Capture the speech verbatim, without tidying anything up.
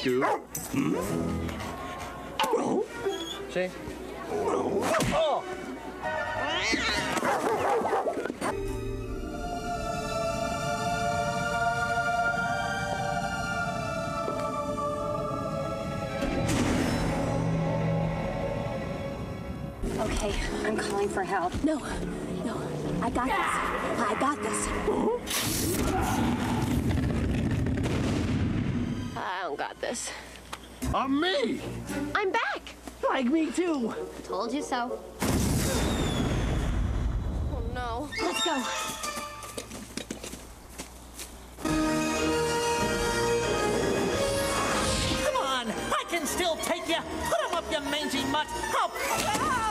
Scoob. Hmm? Oh. See? Oh. Okay, I'm calling for help. No, no, I got this. I got this. I don't got this. Uh, me! I'm back! Like me too. Told you so. Oh no. Let's go. Come on, I can still take you. Put him up, you mangy mutt. Oh.